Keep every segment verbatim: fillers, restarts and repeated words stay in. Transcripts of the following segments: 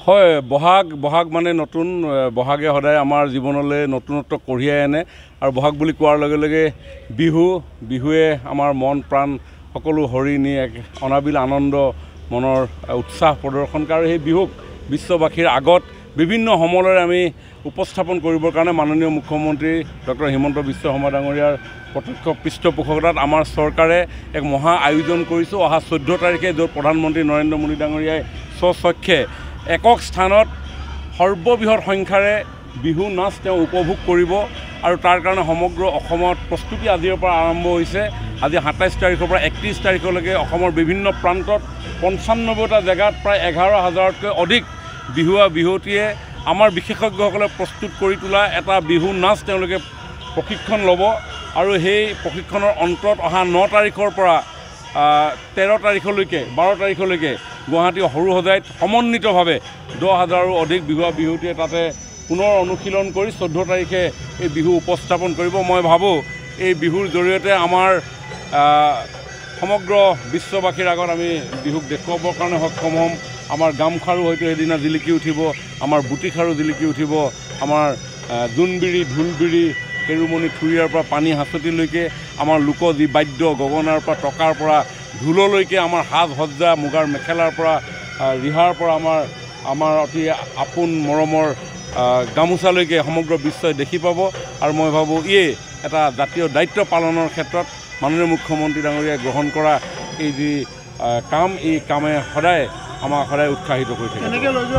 হয় বহাগ বহাগ মানে নতুন বহাগে সদায় আমাৰ জীৱনলৈ নতুনত্ব কঢ়িয়াই আনে আৰু বহাগ বুলি কোৱাৰ লগে লগে বিহু বিহুৱে আমাৰ মন প্ৰাণ সকলো হৰি নি এক অনাবিল আনন্দ মনৰ উৎসাহ প্ৰদৰ্শন কৰে সেই বিহুক বিশ্ববাসীৰ আগত বিভিন্ন সমলৰে আমি উপস্থাপন কৰিবৰ কাৰণে মাননীয় মুখ্যমন্ত্ৰী ডক্টৰ হিমন্ত বিশ্ব শৰ্মা ডাঙৰীয়াৰ প্ৰত্যক্ষ পৃষ্ঠপোষকতাত আমাৰ চৰকাৰে এক মহা আয়োজন কৰিছোঁ অহা চৈধ্য তাৰিখে য'ত প্ৰধানমন্ত্ৰী নৰেন্দ্ৰ মোদী ডাঙৰীয়াই স্বচক্ষে একক স্থানত সৰ্ববৃহৎ সংখ্যাৰে বিহু নাচ তেওঁ উপভোগ কৰিব আৰু তাৰ কাৰণে সমগ্ৰ অসমত প্ৰস্তুতি আজিৰ পৰা আৰম্ভ হৈছে আজি সাতাইছ তাৰিখৰ পৰা একত্ৰিছ তাৰিখলৈকে অসমৰ বিভিন্ন প্ৰান্তত পঞ্চান্নব্বৈটা জেগাত প্ৰায় এঘাৰ হাজাৰতকৈ অধিক বিহুৱা বিহুৱতীয়ে আমাৰ বিশেষজ্ঞসকলে প্ৰস্তুত কৰি তোলা এটা বিহু নাচ তেওঁলোকে প্ৰশিক্ষণ ল'ব আৰু সেই প্ৰশিক্ষণৰ অন্তত অহা ন তাৰিখৰ পৰা তেৰ তাৰিখলৈকে বাৰ তাৰিখলৈকে গুৱাহাটী সৰুসজাইত সমন্বিতভাৱে দহ হাজাৰো অধিক বিহুৱা বিহুৱতীয়ে তাতে পুনৰ অনুশীলন কৰি চৈধ্য তাৰিখে এই বিহু উপস্থাপন কৰিব মই ভাবোঁ এই বিহুৰ জৰিয়তে আমাৰ সমগ্ৰ বিশ্ববাসীৰ আগত আমি বিহুক দেখুৱাবৰ কাৰণে সক্ষম হ'ম আমাৰ গামখাৰু হয়তো সেইদিনা জিলিকি উঠিব আমাৰ বুটিখাৰু জিলিকি উঠিব আমাৰ জোনবিৰি ঢোলবিৰি কেৰুমণি থুৰীয়াৰ পৰা পানী হাঁচতিলৈকে আমাৰ লোক যি বাদ্য গগনাৰ পৰা টকাৰ পৰা ঢোললৈকে আমাৰ সাজ সজ্জা মুগাৰ মেখেলাৰ পৰা ৰিহাৰ পৰা আমাৰ আমাৰ অতি আপোন মৰমৰ গামোচালৈকে সমগ্ৰ বিশ্বই দেখি পাব আৰু মই ভাবোঁ ইয়ে এটা জাতীয় দায়িত্ব পালনৰ ক্ষেত্ৰত মাননীয় মুখ্যমন্ত্ৰী ডাঙৰীয়াই গ্ৰহণ কৰা এই যি কাম এই কামে সদায় আমাক সদায় উৎসাহিত কৰি থাকে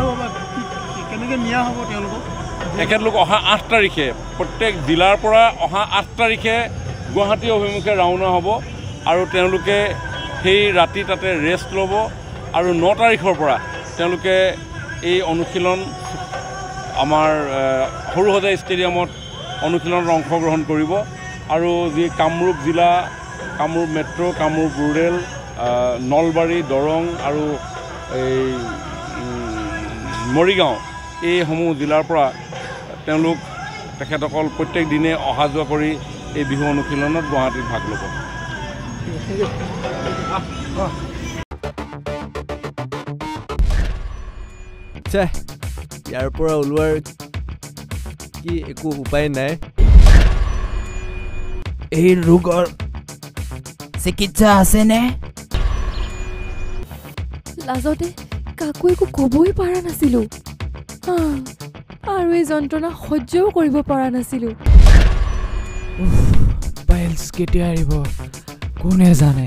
তেখেতলোক অহা আঠ তাৰিখে প্ৰত্যেক জিলাৰ পৰা অহা আঠ তাৰিখে গুৱাহাটী অভিমুখে ৰাওনা হ'ব আৰু তেওঁলোকে সেই ৰাতি তাতে ৰেষ্ট ল'ব আৰু ন তাৰিখৰ পৰা তেওঁলোকে এই অনুশীলন আমাৰ সৰুসজাই ষ্টেডিয়ামত অনুশীলনত অংশগ্ৰহণ কৰিব আৰু যি কামৰূপ জিলা কামৰূপ মেট্ৰ' কামৰূপ ৰুৰেল নলবাৰী দৰং আৰু এই মৰিগাঁও এইসমূহ জিলাৰ পৰা তেওঁলোক তেখেতসকল প্ৰত্যেক দিনে অহা যোৱা কৰি এই বিহু অনুশীলনত গুৱাহাটীত ভাগ ল'ব ইয়াৰ পৰা ওলোৱাৰ কি একো উপায় নাই এই ৰোগৰ চিকিৎসা আছেনে লাজতে কাকো একো ক'বই পৰা নাছিলোঁ আৰু এই যন্ত্ৰণা সহ্যও কৰিব পৰা নাছিলোঁ পাইলছ কেতিয়া আহিব কোনে জানে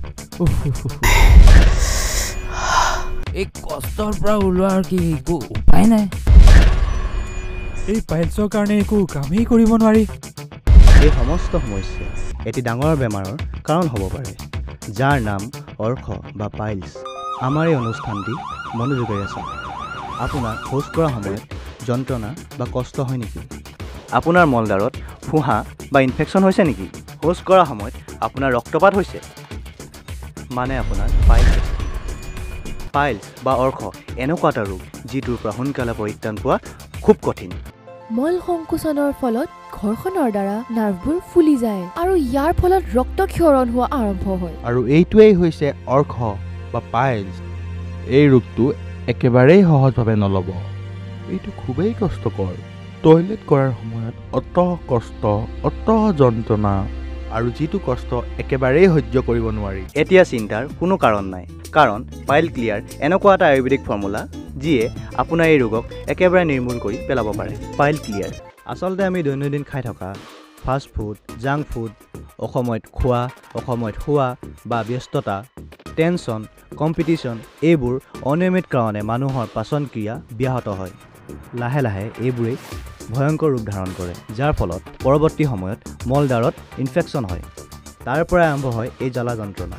এই কষ্টৰ পৰা ওলোৱাৰ কি একো উপায় নাই এই পাইলছৰ কাৰণে একো কামেই কৰিব নোৱাৰি এই সমস্ত সমস্যা এটি ডাঙৰ বেমাৰৰ কাৰণ হ'ব পাৰে যাৰ নাম অৰ্শ বা পাইলছ আমাৰ এই অনুষ্ঠানটি মনোযোগেৰে চাওক আপোনাৰ শৌচ কৰাৰ সময়ত যন্ত্ৰণা বা কষ্ট হয় নেকি আপোনাৰ মলদাৰত ফুহা বা ইনফেকশ্যন হৈছে নেকি শৌচ কৰাৰ সময়ত আপোনাৰ ৰক্তপাত হৈছে মানে আপোনাৰ পাইলছ পাইলছ বা অৰ্শ এনেকুৱা এটা ৰোগ যিটোৰ পৰা সোনকালে পৰিত্ৰাণ পোৱা খুব কঠিন মল সংকোচনৰ ফলত ঘৰখনৰ দ্বাৰা নাৰ্ভবোৰ ফুলি যায় আৰু ইয়াৰ ফলত ৰক্তক্ষৰণ হোৱা আৰম্ভ হয় আৰু এইটোৱেই হৈছে অৰ্শ বা পাইলছ এই ৰোগটো একেবাৰেই সহজভাৱে নল'ব এইটো খুবেই কষ্টকৰ টয়লেট কৰাৰ সময়ত অত কষ্ট অত যন্ত্ৰণা আৰু যিটো কষ্ট একেবাৰেই সহ্য কৰিব নোৱাৰি এতিয়া চিন্তাৰ কোনো কাৰণ নাই কাৰণ পাইল ক্লিয়াৰ এনেকুৱা এটা আয়ুৰ্বেদিক ফৰ্মুলা যিয়ে আপোনাৰ এই ৰোগক একেবাৰে নিৰ্মূল কৰি পেলাব পাৰে পাইল ক্লিয়াৰ আচলতে আমি দৈনন্দিন খাই থকা ফাষ্ট ফুড জাংক ফুড অসময়ত খোৱা অসময়ত খোৱা বা ব্যস্ততা টেনশ্যন কম্পিটিশ্যন এইবোৰ অনিয়মিত কাৰণে মানুহৰ পাচন ক্ৰিয়া ব্যাহত হয় লাহে লাহে এইবোৰেই ভয়ংকৰ ৰূপ ধাৰণ কৰে যাৰ ফলত পৰৱৰ্তী সময়ত মলদাৰত ইনফেকশ্যন হয় তাৰ পৰা আৰম্ভ হয় এই জ্বালা যন্ত্ৰণা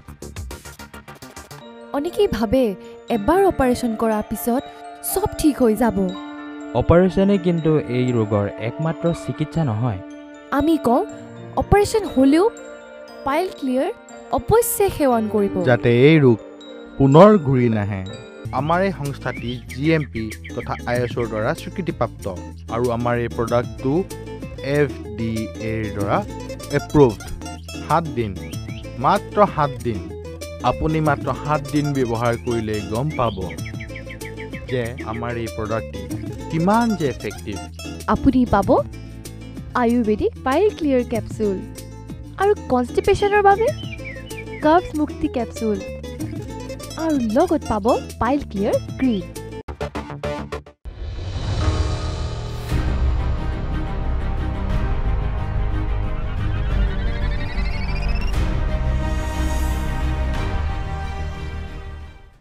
অনেকেই ভাবে এবাৰ অপাৰেশ্যন কৰাৰ পিছত সব ঠিক হৈ যাব অপাৰেশ্যনে কিন্তু এই ৰোগৰ একমাত্ৰ চিকিৎসা নহয় আমি কওঁ অপাৰেশ্যন হ'লেও পাইল ক্লিয়াৰ অৱশ্যে সেৱন কৰিব যাতে এই ৰোগ পুনৰ ঘূৰি নাহে আমাৰ এই সংস্থাটি জি এম পি তথা আই এছ অ'ৰ দ্বাৰা স্বীকৃতিপ্ৰাপ্ত আৰু আমাৰ এই প্ৰডাক্টটো এফ ডি এৰ দ্বাৰা এপ্ৰুভড সাত দিন মাত্ৰ সাত দিন আপুনি মাত্ৰ সাত দিন ব্যৱহাৰ কৰিলে গম পাব যে আমাৰ এই প্ৰডাক্টটি কিমান যে এফেক্টিভ। আপুনি পাব আয়ুৰ্বেদিক পাইল ক্লিয়াৰ কেপচুল আৰু কনষ্টিপেশ্যনৰ বাবে কাৰ্বছ মুক্তি কেপচুল আৰু লগত পাব পাইল ক্লিয়াৰ ক্ৰীম।